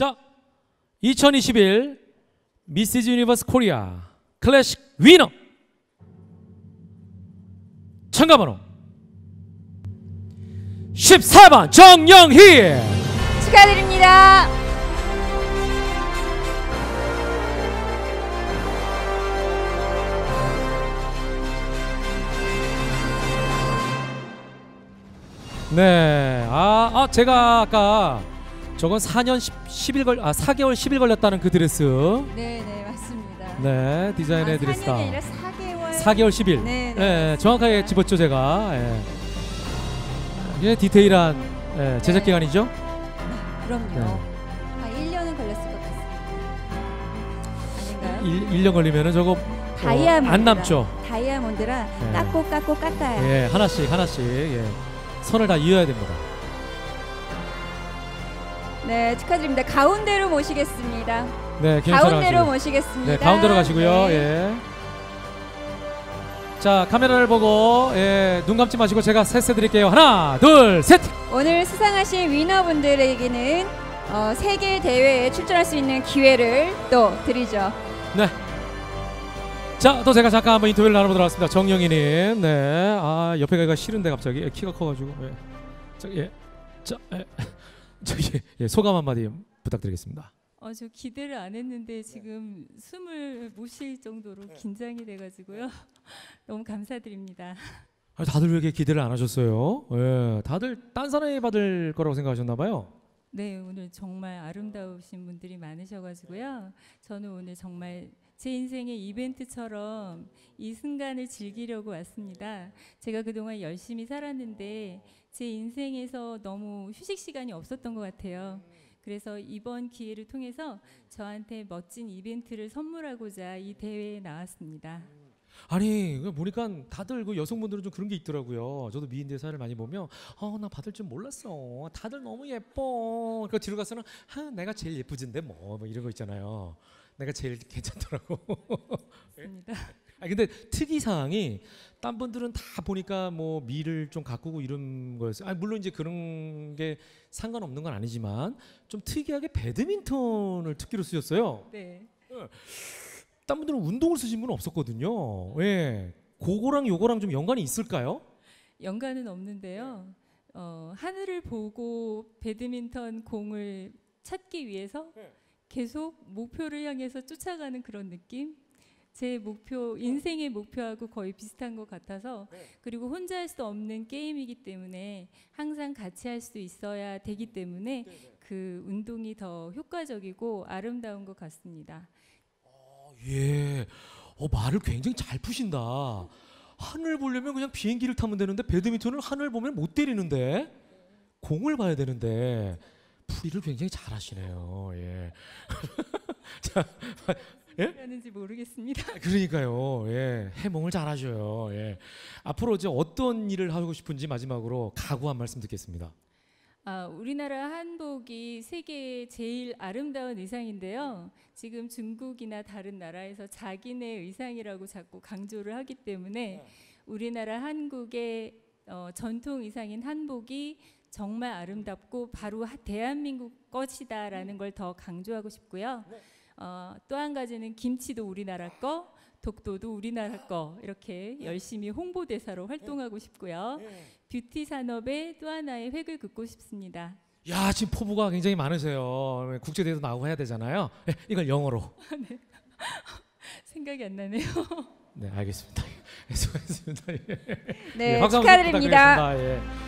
자, 2021 미시즈 유니버스 코리아 클래식 위너 참가번호 14번 정영희 축하드립니다. 네, 제가 아까 저건 4개월 10일 걸렸다는 그 드레스. 네, 맞습니다. 네, 디자인의 드레스다. 4년이 아니라 4개월. 4개월 10일. 네, 정확하게 집었죠 제가. 이게 디테일한 제작 기간이죠. 그럼요. 네. 1년은 걸렸을 것 같습니다. 아닌가요? 1년 걸리면은 저거 다이아몬드라. 안 남죠. 다이아몬드라 깎고 깎아요. 예, 하나씩 선을 다 이어야 됩니다. 네, 축하드립니다. 가운데로 모시겠습니다. 네, 가운데로 모시겠습니다. 네, 가운데로 가시고요. 네. 예. 자, 카메라를 보고 눈 감지 마시고 제가 세세 드릴게요. 하나, 둘, 셋. 오늘 수상하신 위너분들에게는 세계 대회에 출전할 수 있는 기회를 또 드리죠. 네. 자, 또 제가 잠깐 한번 인터뷰를 나눠보도록 하겠습니다. 정영희님. 네. 옆에 가기가 싫은데 갑자기 키가 커가지고. 소감 한마디 부탁드리겠습니다. 저 기대를 안 했는데 지금 숨을 못 쉴 정도로 긴장이 돼가지고요. 너무 감사드립니다. 다들 왜 이렇게 기대를 안 하셨어요? 예, 다들 딴 사람이 받을 거라고 생각하셨나 봐요. 네, 오늘 정말 아름다우신 분들이 많으셔가지고요. 저는 오늘 정말 제 인생의 이벤트처럼 이 순간을 즐기려고 왔습니다. 제가 그동안 열심히 살았는데 제 인생에서 너무 휴식 시간이 없었던 것 같아요. 그래서 이번 기회를 통해서 저한테 멋진 이벤트를 선물하고자 이 대회에 나왔습니다. 아니 보니까 다들 그 여성분들은 좀 그런 게 있더라고요. 저도 미인 대사를 많이 보면 나 받을 줄 몰랐어. 다들 너무 예뻐. 그러니까 뒤로 가서는 내가 제일 예쁘진데 뭐 이런 거 있잖아요. 내가 제일 괜찮더라고. 맞습니다. 근데 특이사항이 딴 분들은 다 보니까 뭐 미를 좀 가꾸고 이런 거였어요. 물론 이제 그런 게 상관없는 건 아니지만 좀 특이하게 배드민턴을 특기로 쓰셨어요. 네. 딴 분들은 운동을 쓰신 분은 없었거든요. 예. 그거랑 요거랑 좀 연관이 있을까요? 연관은 없는데요. 하늘을 보고 배드민턴 공을 찾기 위해서 계속 목표를 향해서 쫓아가는 그런 느낌? 제 목표, 인생의 목표하고 거의 비슷한 것 같아서 그리고 혼자 할 수 없는 게임이기 때문에 항상 같이 할 수 있어야 되기 때문에 그 운동이 더 효과적이고 아름다운 것 같습니다. 예, 말을 굉장히 잘 푸신다. 하늘 보려면 그냥 비행기를 타면 되는데 배드민턴을 하늘 보면 못 때리는데 공을 봐야 되는데 풀이를 굉장히 잘 하시네요. 예. 자, 하는지 모르겠습니다. 그러니까요. 예. 해몽을 잘 하셔요. 예. 앞으로 이제 어떤 일을 하고 싶은지 마지막으로 각오 한 말씀 듣겠습니다. 우리나라 한복이 세계의 제일 아름다운 의상인데요. 지금 중국이나 다른 나라에서 자기네 의상이라고 자꾸 강조를 하기 때문에 우리나라 한국의 전통 의상인 한복이 정말 아름답고 바로 대한민국 것이다라는 걸 더 강조하고 싶고요. 또 한 가지는 김치도 우리나라 거, 독도도 우리나라 거 이렇게 열심히 홍보대사로 활동하고 싶고요. 뷰티 산업의 또 하나의 획을 긋고 싶습니다. 야, 지금 포부가 굉장히 많으세요. 국제대회도 나오고 해야 되잖아요. 이걸 영어로. 네. 생각이 안 나네요. 네, 알겠습니다. 수고하셨습니다. 네, 축하드립니다. 예.